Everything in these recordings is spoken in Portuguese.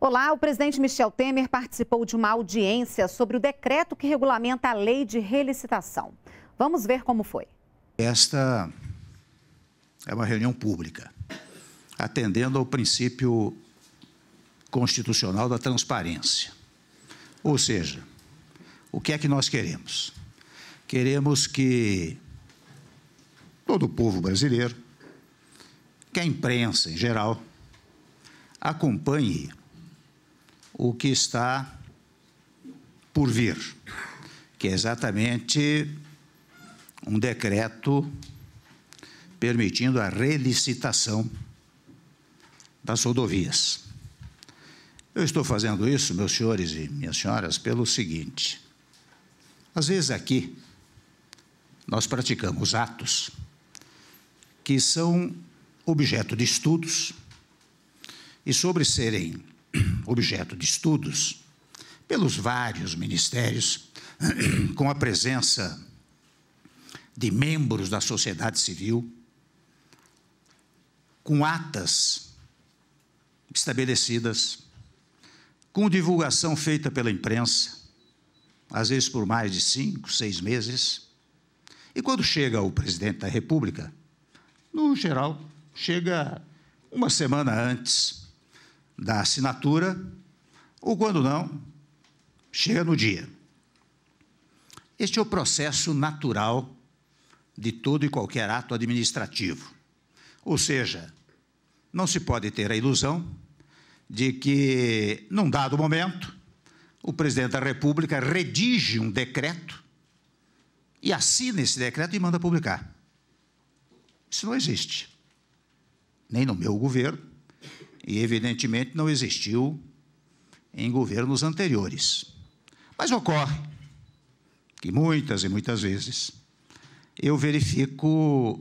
Olá, o presidente Michel Temer participou de uma audiência sobre o decreto que regulamenta a lei de relicitação. Vamos ver como foi. Esta é uma reunião pública, atendendo ao princípio constitucional da transparência. Ou seja, o que é que nós queremos? Queremos que todo o povo brasileiro, que a imprensa em geral, acompanhe o que está por vir, que é exatamente um decreto permitindo a relicitação das rodovias. Eu estou fazendo isso, meus senhores e minhas senhoras, pelo seguinte: às vezes aqui nós praticamos atos que são objeto de estudos e, sobre serem objeto de estudos pelos vários ministérios, com a presença de membros da sociedade civil, com atas estabelecidas, com divulgação feita pela imprensa, às vezes por mais de 5, 6 meses, e quando chega o presidente da República, no geral, chega uma semana antes da assinatura, ou quando não, chega no dia. Este é o processo natural de todo e qualquer ato administrativo. Ou seja, não se pode ter a ilusão de que, num dado momento, o presidente da República redige um decreto e assina esse decreto e manda publicar. Isso não existe. Nem no meu governo, e, evidentemente, não existiu em governos anteriores. Mas ocorre que muitas e muitas vezes eu verifico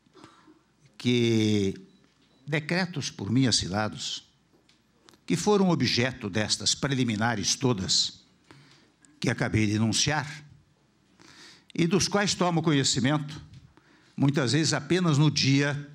que decretos por mim assinados, que foram objeto destas preliminares todas que acabei de enunciar, e dos quais tomo conhecimento, muitas vezes apenas no dia,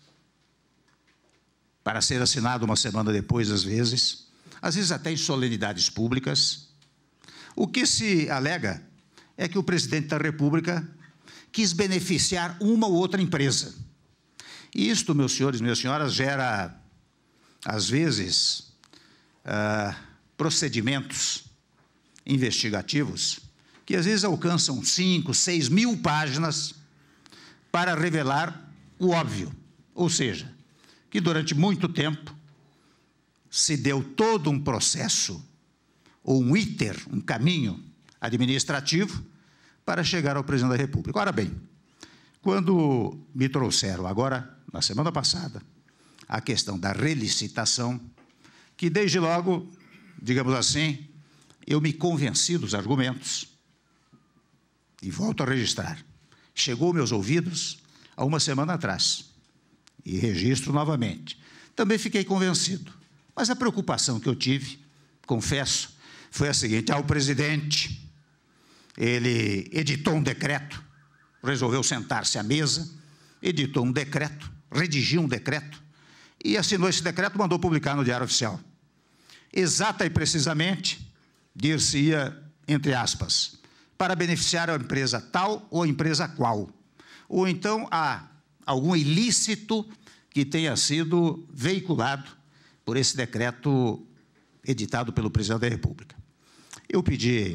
para ser assinado uma semana depois, às vezes até em solenidades públicas. O que se alega é que o presidente da República quis beneficiar uma ou outra empresa. E isto, meus senhores e minhas senhoras, gera, às vezes, procedimentos investigativos que, às vezes, alcançam 5, 6 mil páginas para revelar o óbvio, ou seja, que durante muito tempo se deu todo um processo, ou um iter, um caminho administrativo, para chegar ao presidente da República. Ora bem, quando me trouxeram agora, na semana passada, a questão da relicitação, que desde logo, digamos assim, eu me convenci dos argumentos, e volto a registrar, chegou aos meus ouvidos há uma semana atrás, e registro novamente. Também fiquei convencido, mas a preocupação que eu tive, confesso, foi a seguinte: o presidente, ele editou um decreto, resolveu sentar-se à mesa, editou um decreto, redigiu um decreto, e assinou esse decreto, mandou publicar no Diário Oficial. Exata e precisamente, dir-se-ia, entre aspas, para beneficiar a empresa tal ou a empresa qual, ou então a algum ilícito que tenha sido veiculado por esse decreto editado pelo presidente da República. Eu pedi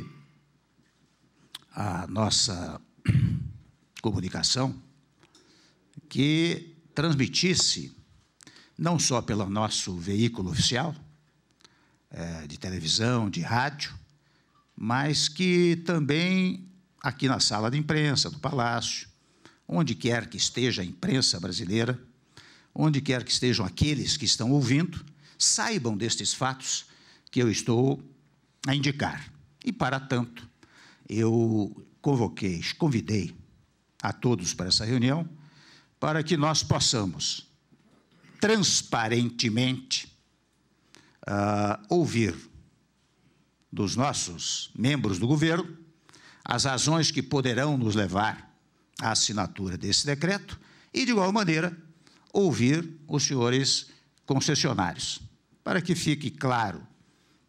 à nossa comunicação que transmitisse, não só pelo nosso veículo oficial, de televisão, de rádio, mas que também aqui na sala de imprensa do Palácio, onde quer que esteja a imprensa brasileira, onde quer que estejam aqueles que estão ouvindo, saibam destes fatos que eu estou a indicar. E, para tanto, eu convidei a todos para essa reunião, para que nós possamos, transparentemente, ouvir dos nossos membros do governo as razões que poderão nos levar à assinatura desse decreto e, de igual maneira, ouvir os senhores concessionários, para que fique claro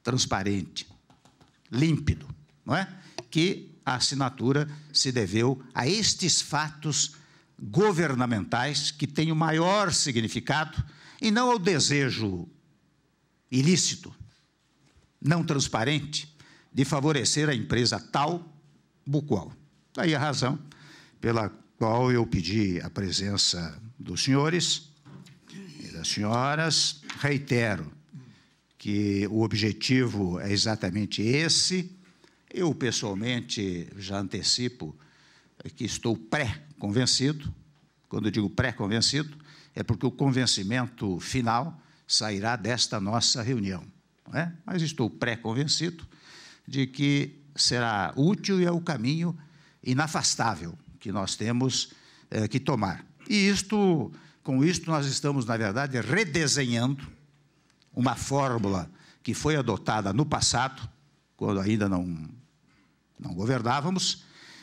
transparente, límpido, não é? Que a assinatura se deveu a estes fatos governamentais que têm o maior significado e não ao desejo ilícito, não transparente, de favorecer a empresa tal ou qual. Daí a razão pela qual eu pedi a presença dos senhores e das senhoras. Reitero que o objetivo é exatamente esse. Eu, pessoalmente, já antecipo que estou pré-convencido. Quando eu digo pré-convencido, é porque o convencimento final sairá desta nossa reunião, não é? Mas estou pré-convencido de que será útil e é o caminho inafastável que nós temos que tomar. E com isto nós estamos, na verdade, redesenhando uma fórmula que foi adotada no passado, quando ainda não governávamos,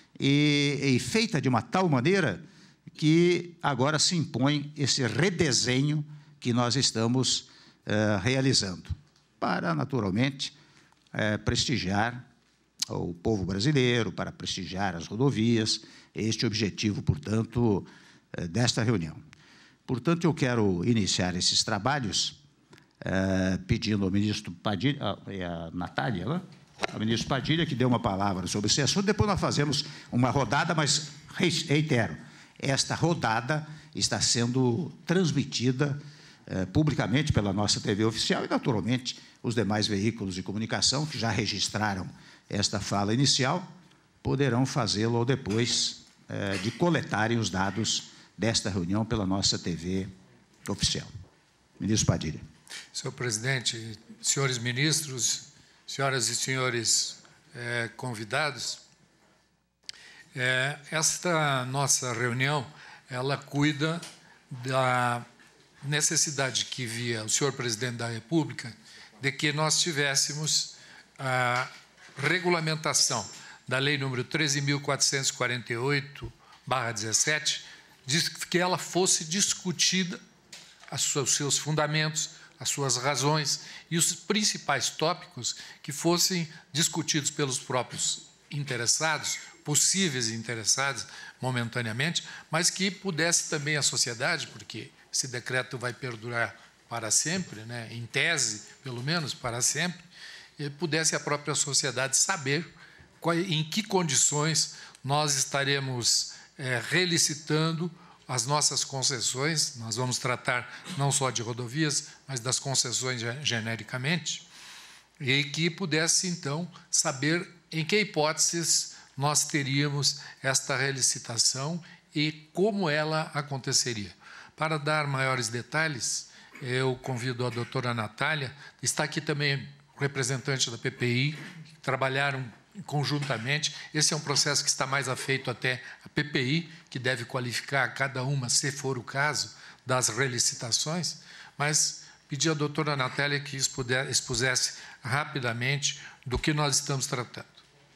e feita de uma tal maneira que agora se impõe esse redesenho que nós estamos realizando, para, naturalmente, prestigiar o povo brasileiro, para prestigiar as rodovias, este objetivo, portanto, desta reunião. Portanto, eu quero iniciar esses trabalhos pedindo ao ministro Padilha, a Natália, ao ministro Padilha, que deu uma palavra sobre esse assunto. Depois nós fazemos uma rodada, mas reitero, esta rodada está sendo transmitida publicamente pela nossa TV oficial e, naturalmente, os demais veículos de comunicação que já registraram esta fala inicial poderão fazê-lo depois de coletarem os dados desta reunião pela nossa TV oficial. Ministro Padilha. Senhor presidente, senhores ministros, senhoras e senhores convidados, esta nossa reunião, ela cuida da necessidade que via o senhor presidente da República de que nós tivéssemos a regulamentação da Lei número 13.448/17, que ela fosse discutida, os seus fundamentos, as suas razões e os principais tópicos que fossem discutidos pelos próprios interessados, possíveis interessados momentaneamente, mas que pudesse também a sociedade, porque esse decreto vai perdurar para sempre, né, em tese, pelo menos, para sempre, e pudesse a própria sociedade saber em que condições nós estaremos relicitando as nossas concessões. Nós vamos tratar não só de rodovias, mas das concessões genericamente, e que pudesse, então, saber em que hipóteses nós teríamos esta relicitação e como ela aconteceria. Para dar maiores detalhes, eu convido a doutora Natália, está aqui também o representante da PPI, que trabalharam conjuntamente. Esse é um processo que está mais afeito até a PPI, que deve qualificar cada uma, se for o caso, das relicitações, mas pedi à doutora Natália que expusesse rapidamente do que nós estamos tratando.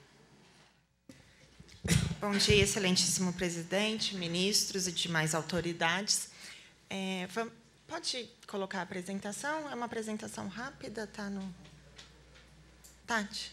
Bom dia, excelentíssimo presidente, ministros e demais autoridades. Pode colocar a apresentação? É uma apresentação rápida, está no... Tati?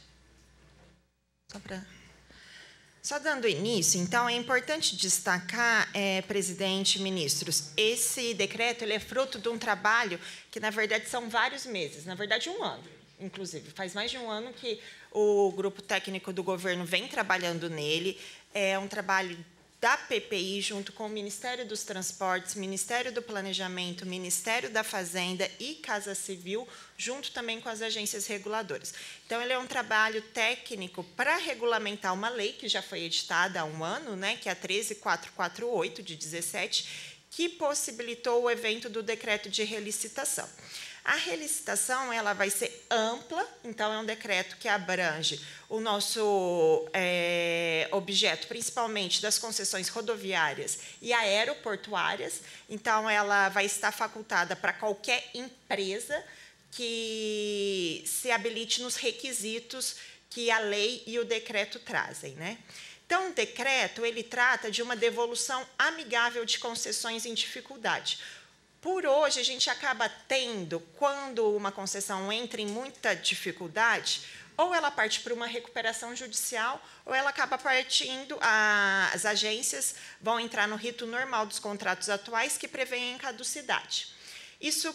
Só dando início, então, é importante destacar, presidente e ministros, esse decreto ele é fruto de um trabalho que, na verdade, são vários meses, na verdade, 1 ano, inclusive. Faz mais de 1 ano que o grupo técnico do governo vem trabalhando nele. É um trabalho da PPI, junto com o Ministério dos Transportes, Ministério do Planejamento, Ministério da Fazenda e Casa Civil, junto também com as agências reguladoras. Então, ele é um trabalho técnico para regulamentar uma lei que já foi editada há 1 ano, né, que é a 13.448, de 17, que possibilitou o evento do decreto de relicitação. A relicitação ela vai ser ampla, então é um decreto que abrange o nosso objeto, principalmente das concessões rodoviárias e aeroportuárias. Então, ela vai estar facultada para qualquer empresa que se habilite nos requisitos que a lei e o decreto trazem, né? Então, o decreto ele trata de uma devolução amigável de concessões em dificuldade. por hoje, a gente acaba tendo, quando uma concessão entra em muita dificuldade, ou ela parte para uma recuperação judicial, ou ela acaba partindo, as agências vão entrar no rito normal dos contratos atuais, que prevêem caducidade. Isso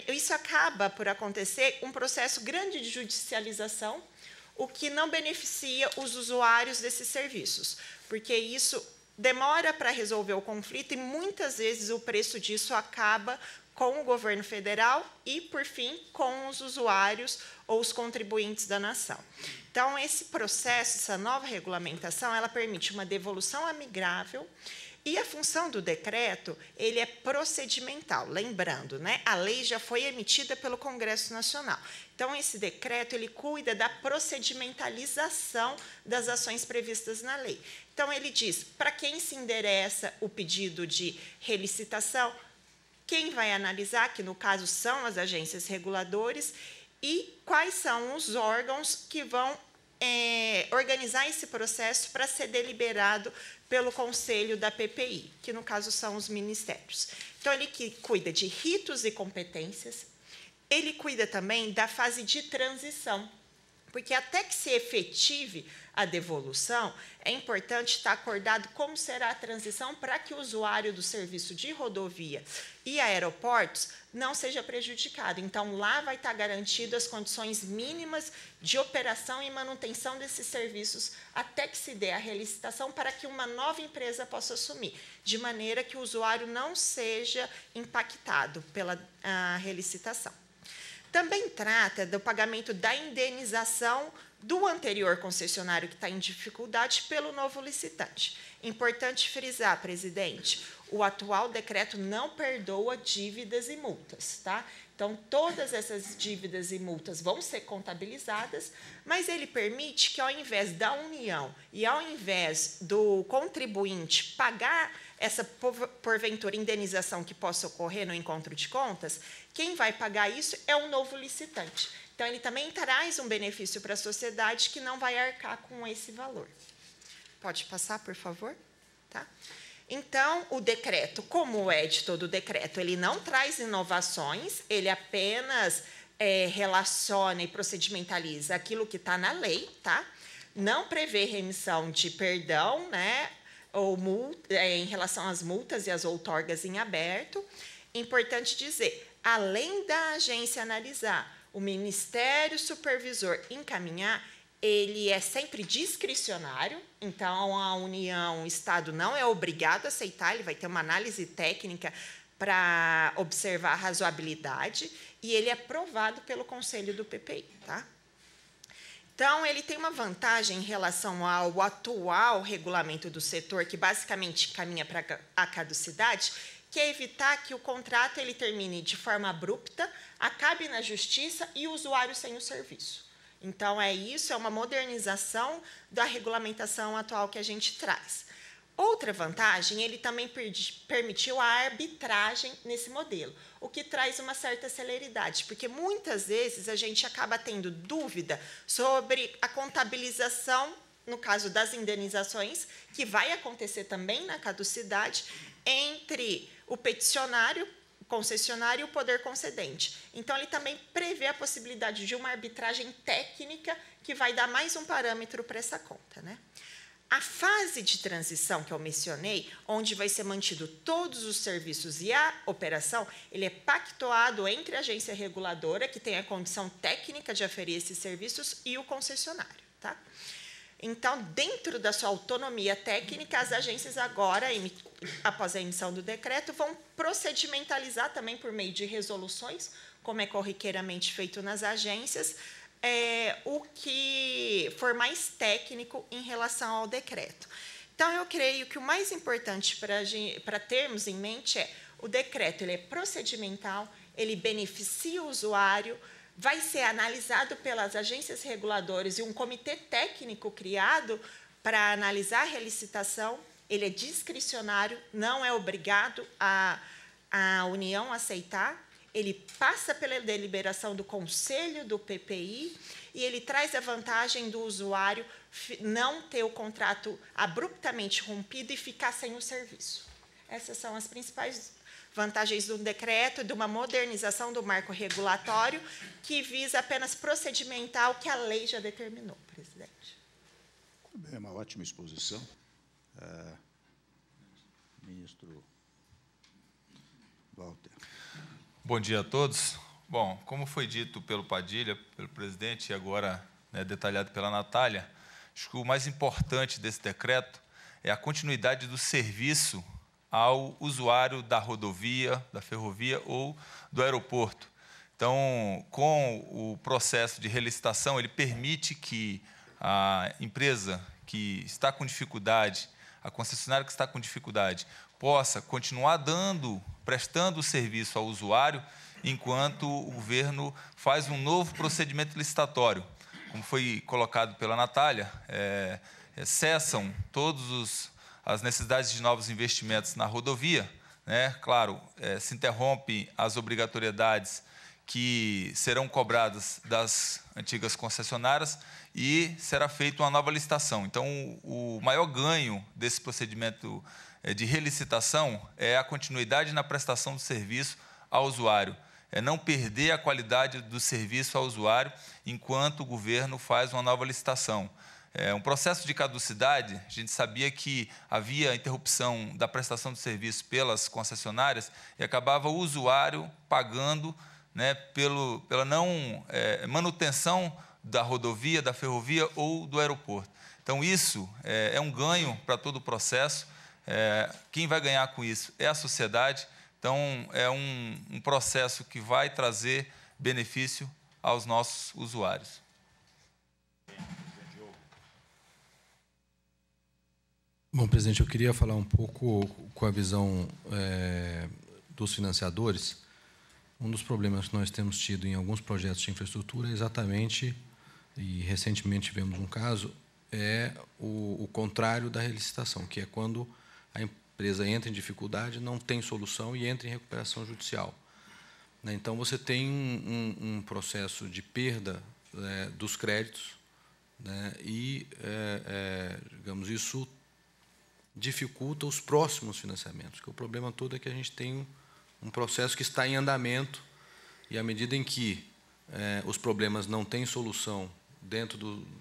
acaba por acontecer um processo grande de judicialização, o que não beneficia os usuários desses serviços, porque isso demora para resolver o conflito e, muitas vezes, o preço disso acaba com o governo federal e, por fim, com os usuários ou os contribuintes da nação. Então, esse processo, essa nova regulamentação, ela permite uma devolução amigável e a função do decreto, ele é procedimental. Lembrando, né, a lei já foi emitida pelo Congresso Nacional. Então, esse decreto, ele cuida da procedimentalização das ações previstas na lei. Então, ele diz para quem se endereça o pedido de relicitação, quem vai analisar, que no caso são as agências reguladoras, e quais são os órgãos que vão organizar esse processo para ser deliberado pelo Conselho da PPI, que no caso são os ministérios. Então, ele que cuida de ritos e competências, ele cuida também da fase de transição, porque até que se efetive a devolução, é importante estar acordado como será a transição para que o usuário do serviço de rodovia e aeroportos não seja prejudicado. Então, lá vai estar garantido as condições mínimas de operação e manutenção desses serviços até que se dê a relicitação para que uma nova empresa possa assumir, de maneira que o usuário não seja impactado pela relicitação. Também trata do pagamento da indenização do anterior concessionário que está em dificuldade pelo novo licitante. Importante frisar, presidente, o atual decreto não perdoa dívidas e multas, tá? Então, todas essas dívidas e multas vão ser contabilizadas, mas ele permite que, ao invés da União e ao invés do contribuinte pagar essa, porventura, indenização que possa ocorrer no encontro de contas, quem vai pagar isso é o novo licitante. Então, ele também traz um benefício para a sociedade que não vai arcar com esse valor. Pode passar, por favor? Tá? Então, o decreto, como é de todo decreto, ele não traz inovações, ele apenas relaciona e procedimentaliza aquilo que está na lei, tá? Não prevê remissão de perdão, né, ou multa, em relação às multas e às outorgas em aberto. Importante dizer, além da agência analisar, o Ministério Supervisor encaminhar, ele é sempre discricionário, então a União, o Estado não é obrigado a aceitar, ele vai ter uma análise técnica para observar a razoabilidade, e ele é aprovado pelo Conselho do PPI. Tá? Então, ele tem uma vantagem em relação ao atual regulamento do setor, que basicamente caminha para a caducidade, que é evitar que o contrato ele termine de forma abrupta, acabe na justiça e o usuário sem o serviço. Então, é uma modernização da regulamentação atual que a gente traz. Outra vantagem, ele também permitiu a arbitragem nesse modelo, o que traz uma certa celeridade, porque muitas vezes a gente acaba tendo dúvida sobre a contabilização, no caso das indenizações, que vai acontecer também na caducidade, entre o peticionário, o concessionário e o poder concedente. Então, ele também prevê a possibilidade de uma arbitragem técnica que vai dar mais um parâmetro para essa conta, né? A fase de transição que eu mencionei, onde vai ser mantido todos os serviços e a operação, ele é pactuado entre a agência reguladora, que tem a condição técnica de aferir esses serviços, e o concessionário. Tá? Então, dentro da sua autonomia técnica, as agências agora, após a emissão do decreto, vão procedimentalizar também por meio de resoluções, como é corriqueiramente feito nas agências, o que for mais técnico em relação ao decreto. Então, eu creio que o mais importante para termos em mente é o decreto ele é procedimental, ele beneficia o usuário, vai ser analisado pelas agências reguladoras e um comitê técnico criado para analisar a relicitação, ele é discricionário, não é obrigado a União a aceitar, ele passa pela deliberação do Conselho do PPI e ele traz a vantagem do usuário não ter o contrato abruptamente rompido e ficar sem o serviço. Essas são as principais vantagens do decreto, de uma modernização do marco regulatório, que visa apenas procedimentar o que a lei já determinou, presidente. É uma ótima exposição. Ministro Walter. Bom dia a todos. Bom, como foi dito pelo Padilha, pelo presidente, e agora detalhado pela Natália, acho que o mais importante desse decreto é a continuidade do serviço ao usuário da rodovia, da ferrovia ou do aeroporto. Então, com o processo de relicitação, ele permite que a empresa que está com dificuldade, a concessionária que está com dificuldade, possa continuar prestando o serviço ao usuário, enquanto o governo faz um novo procedimento licitatório. Como foi colocado pela Natália, cessam todas as necessidades de novos investimentos na rodovia, né? Claro, se interrompem as obrigatoriedades que serão cobradas das antigas concessionárias e será feita uma nova licitação. Então, o maior ganho desse procedimento de relicitação é a continuidade na prestação do serviço ao usuário, é não perder a qualidade do serviço ao usuário enquanto o governo faz uma nova licitação. Um processo de caducidade, a gente sabia que havia interrupção da prestação de serviço pelas concessionárias e acabava o usuário pagando, né, pela não manutenção da rodovia, da ferrovia ou do aeroporto. Então, isso é um ganho para todo o processo. Quem vai ganhar com isso é a sociedade. Então, é um processo que vai trazer benefício aos nossos usuários. Bom, presidente, eu queria falar um pouco com a visão dos financiadores. Um dos problemas que nós temos tido em alguns projetos de infraestrutura é exatamente, e recentemente tivemos um caso, o contrário da relicitação, que é quando a empresa entra em dificuldade, não tem solução e entra em recuperação judicial. Então, você tem um processo de perda dos créditos, né, e, digamos, isso dificulta os próximos financiamentos, porque o problema todo é que a gente tem um processo que está em andamento e, à medida em que os problemas não têm solução dentro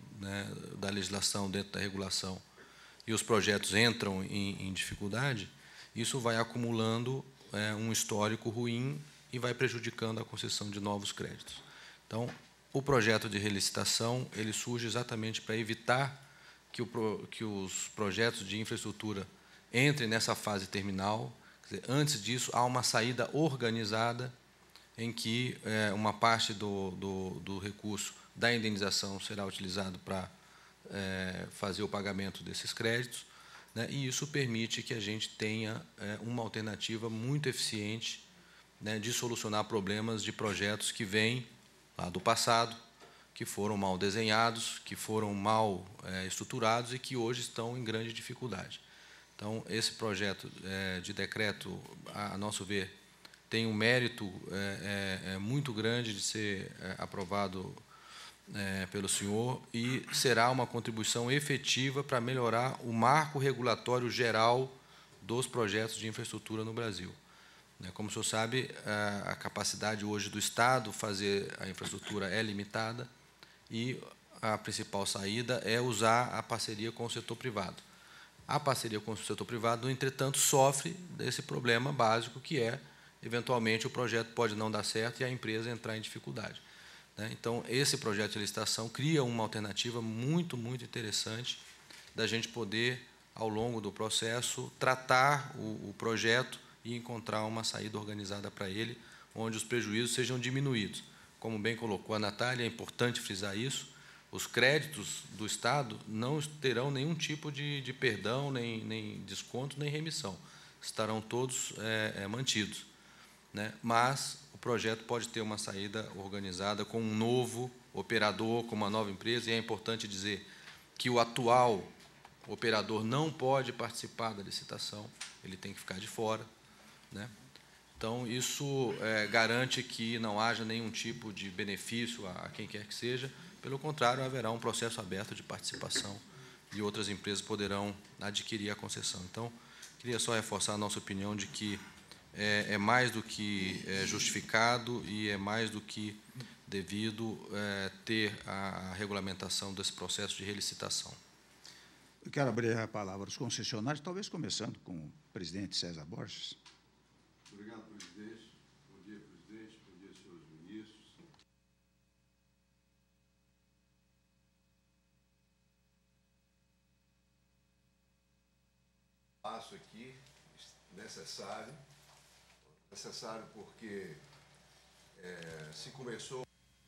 da legislação, dentro da regulação, e os projetos entram em dificuldade, isso vai acumulando um histórico ruim e vai prejudicando a concessão de novos créditos. Então, o projeto de relicitação ele surge exatamente para evitar que os projetos de infraestrutura entrem nessa fase terminal. Quer dizer, antes disso, há uma saída organizada em que uma parte do recurso da indenização será utilizado para fazer o pagamento desses créditos, né, e isso permite que a gente tenha uma alternativa muito eficiente, né, de solucionar problemas de projetos que vêm lá do passado, que foram mal desenhados, que foram mal estruturados e que hoje estão em grande dificuldade. Então, esse projeto de decreto, a nosso ver, tem um mérito muito grande de ser aprovado pelo senhor e será uma contribuição efetiva para melhorar o marco regulatório geral dos projetos de infraestrutura no Brasil. Como o senhor sabe, a capacidade hoje do Estado fazer a infraestrutura é limitada e a principal saída é usar a parceria com o setor privado. A parceria com o setor privado, no entretanto, sofre desse problema básico que eventualmente, o projeto pode não dar certo e a empresa entrar em dificuldade. Então, esse projeto de licitação cria uma alternativa muito, muito interessante da gente poder, ao longo do processo, tratar o projeto e encontrar uma saída organizada para ele, onde os prejuízos sejam diminuídos. Como bem colocou a Natália, é importante frisar isso, os créditos do Estado não terão nenhum tipo de perdão, nem desconto, nem remissão. Estarão todos mantidos, né? Mas o projeto pode ter uma saída organizada com um novo operador, com uma nova empresa, e é importante dizer que o atual operador não pode participar da licitação, ele tem que ficar de fora, né? Então, isso garante que não haja nenhum tipo de benefício a quem quer que seja, pelo contrário, haverá um processo aberto de participação e outras empresas poderão adquirir a concessão. Então, queria só reforçar a nossa opinião de que é mais do que justificado e é mais do que devido ter a regulamentação desse processo de relicitação. Eu quero abrir a palavra aos concessionários, talvez começando com o presidente César Borges. Obrigado, presidente. Bom dia, presidente. Bom dia, senhores ministros. Passo aqui, necessário porque se começou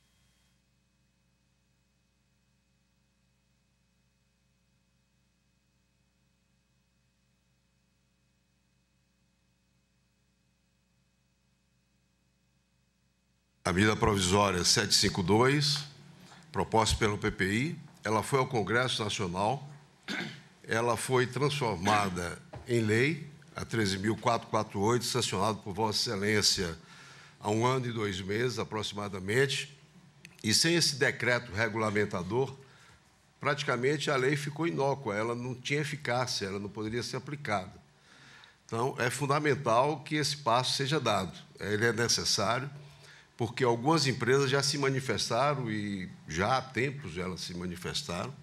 a medida provisória 752, proposta pelo PPI, ela foi ao Congresso Nacional, ela foi transformada em lei, a 13.448, sancionado por Vossa Excelência há 1 ano e 2 meses, aproximadamente, e sem esse decreto regulamentador, praticamente a lei ficou inócua, ela não tinha eficácia, ela não poderia ser aplicada. Então, é fundamental que esse passo seja dado. Ele é necessário, porque algumas empresas já se manifestaram, e já há tempos elas se manifestaram,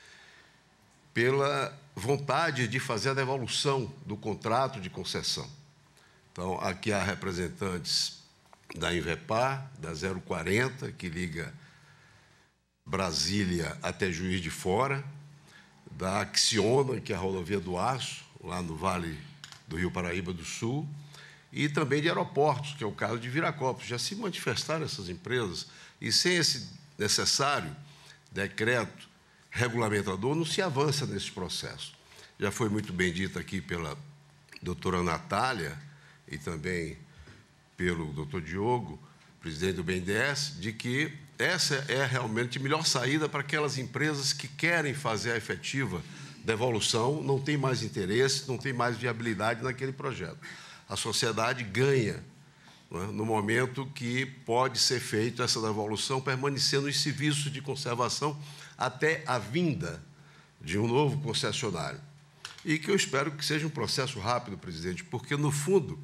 pela vontade de fazer a devolução do contrato de concessão. Então, aqui há representantes da Invepar, da 040, que liga Brasília até Juiz de Fora, da Acciona, que é a rodovia do Aço, lá no Vale do Rio Paraíba do Sul, e também de aeroportos, que é o caso de Viracopos. Já se manifestaram essas empresas, e sem esse necessário decreto regulamentador, não se avança nesse processo. Já foi muito bem dito aqui pela doutora Natália e também pelo doutor Diogo, presidente do BNDES, de que essa é realmente a melhor saída para aquelas empresas que querem fazer a efetiva devolução, não tem mais interesse, não tem mais viabilidade naquele projeto. A sociedade ganha, não é, no momento que pode ser feita essa devolução, permanecendo em serviços de conservação até a vinda de um novo concessionário. E que eu espero que seja um processo rápido, presidente, porque, no fundo,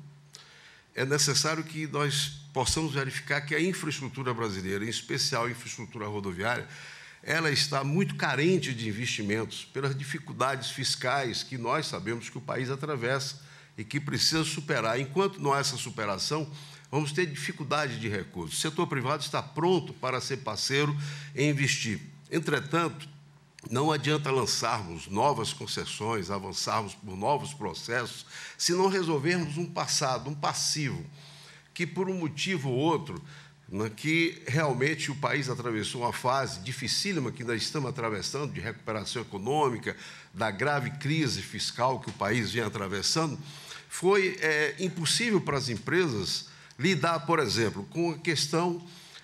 é necessário que nós possamos verificar que a infraestrutura brasileira, em especial a infraestrutura rodoviária, ela está muito carente de investimentos pelas dificuldades fiscais que nós sabemos que o país atravessa e que precisa superar. Enquanto não há essa superação, vamos ter dificuldade de recursos. O setor privado está pronto para ser parceiro em investir. Entretanto, não adianta lançarmos novas concessões, avançarmos por novos processos, se não resolvermos um passado, um passivo, que por um motivo ou outro, que realmente o país atravessou uma fase dificílima que ainda estamos atravessando, de recuperação econômica, da grave crise fiscal que o país vem atravessando, foi impossível para as empresas lidar, por exemplo, com a questão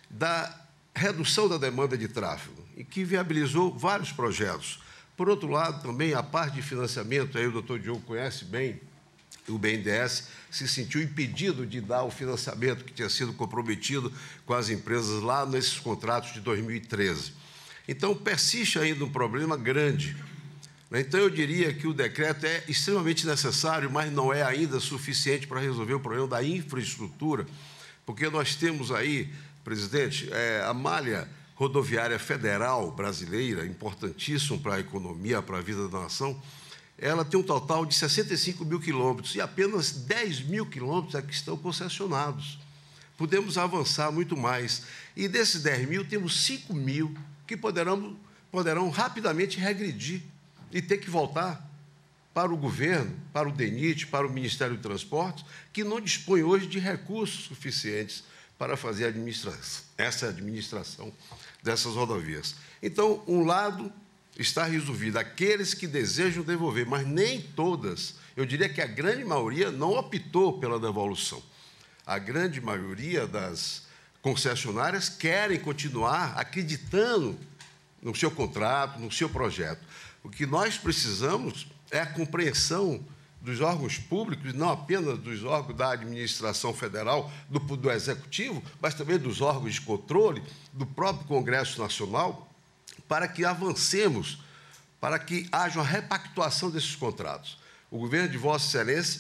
da redução da demanda de tráfego, e que viabilizou vários projetos. Por outro lado, também a parte de financiamento, aí o doutor Diogo conhece bem, o BNDES se sentiu impedido de dar o financiamento que tinha sido comprometido com as empresas lá nesses contratos de 2013. Então, persiste ainda um problema grande. Então, eu diria que o decreto é extremamente necessário, mas não é ainda suficiente para resolver o problema da infraestrutura, porque nós temos aí, presidente, a malha rodoviária federal brasileira, importantíssimo para a economia, para a vida da nação, ela tem um total de 65 mil quilômetros e apenas 10 mil quilômetros é que estão concessionados. Podemos avançar muito mais. E desses 10 mil, temos 5 mil que poderão rapidamente regredir e ter que voltar para o governo, para o DENIT, para o Ministério do Transporte, que não dispõe hoje de recursos suficientes para fazer essa administração dessas rodovias. Então, um lado está resolvido, aqueles que desejam devolver, mas nem todas, eu diria que a grande maioria não optou pela devolução. A grande maioria das concessionárias querem continuar acreditando no seu contrato, no seu projeto. O que nós precisamos é a compreensão dos órgãos públicos, não apenas dos órgãos da administração federal, do Executivo, mas também dos órgãos de controle, do próprio Congresso Nacional, para que avancemos, para que haja uma repactuação desses contratos. O governo de Vossa Excelência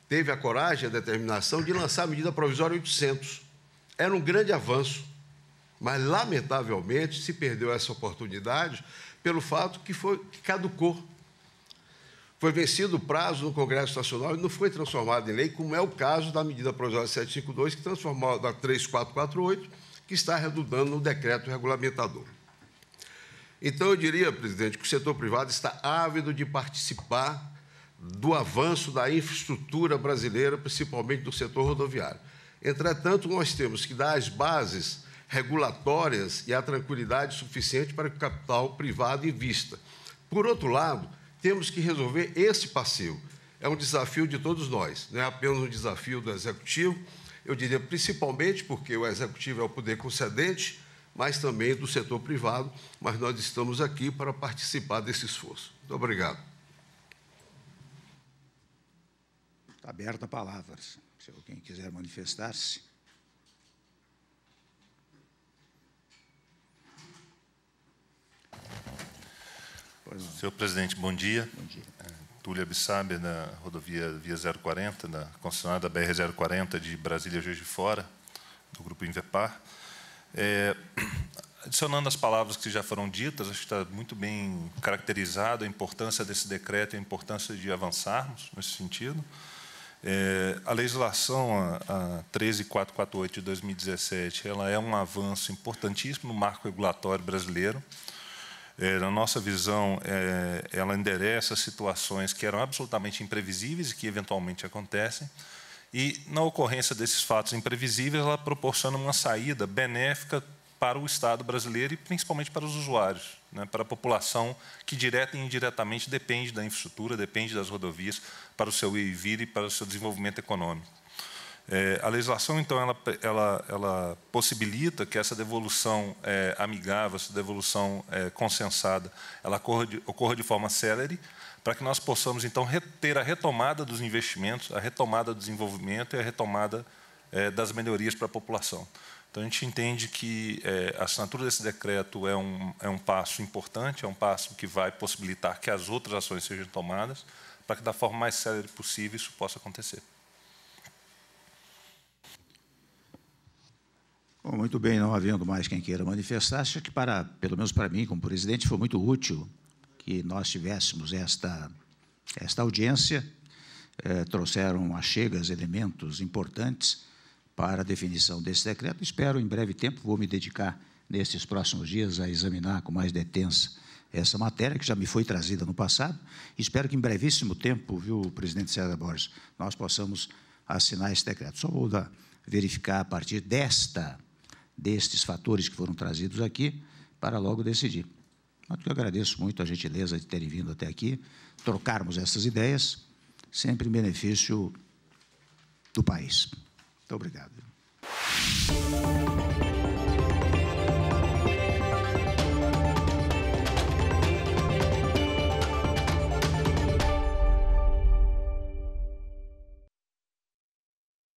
teve a coragem e a determinação de lançar a medida provisória 800. Era um grande avanço, mas, lamentavelmente, se perdeu essa oportunidade pelo fato que caducou. Foi vencido o prazo no Congresso Nacional e não foi transformado em lei, como é o caso da medida provisória 752, que transformou da 3448, que está redundando no decreto regulamentador. Então, eu diria, presidente, que o setor privado está ávido de participar do avanço da infraestrutura brasileira, principalmente do setor rodoviário. Entretanto, nós temos que dar as bases regulatórias e a tranquilidade suficiente para que o capital privado invista. Por outro lado, temos que resolver esse passivo. É um desafio de todos nós, não é apenas um desafio do Executivo, eu diria principalmente porque o Executivo é o poder concedente, mas também do setor privado, mas nós estamos aqui para participar desse esforço. Muito obrigado. Está aberta a palavra, se alguém quiser manifestar-se. Senhor presidente, bom dia. Bom dia. Túlio Abissab, da rodovia Via 040, da concessionária da BR-040 de Brasília, Juiz de Fora, do Grupo Invepar. Adicionando as palavras que já foram ditas, acho que está muito bem caracterizado a importância desse decreto e a importância de avançarmos nesse sentido. A legislação, a 13448 de 2017, ela é um avanço importantíssimo no marco regulatório brasileiro. Na nossa visão, ela endereça situações que eram absolutamente imprevisíveis e que eventualmente acontecem. E, na ocorrência desses fatos imprevisíveis, ela proporciona uma saída benéfica para o Estado brasileiro e, principalmente, para os usuários, né, para a população que, direta e indiretamente, depende da infraestrutura, depende das rodovias para o seu ir e vir e para o seu desenvolvimento econômico. A legislação, então, ela possibilita que essa devolução amigável, essa devolução consensada, ela ocorra de forma célere, para que nós possamos, então, ter a retomada dos investimentos, a retomada do desenvolvimento e a retomada das melhorias para a população. Então, a gente entende que a assinatura desse decreto é um passo importante, é um passo que vai possibilitar que as outras ações sejam tomadas, para que, da forma mais célere possível, isso possa acontecer. Bom, muito bem, não havendo mais quem queira manifestar, acho que, pelo menos para mim, como presidente, foi muito útil que nós tivéssemos esta audiência. Trouxeram achegas, elementos importantes para a definição desse decreto. Espero, em breve tempo, vou me dedicar, nesses próximos dias, a examinar com mais detença essa matéria, que já me foi trazida no passado. Espero que, em brevíssimo tempo, viu, presidente César Borges, nós possamos assinar esse decreto. Só vou verificar a partir destes fatores que foram trazidos aqui, para logo decidir. Mas eu agradeço muito a gentileza de terem vindo até aqui, trocarmos essas ideias, sempre em benefício do país. Muito obrigado.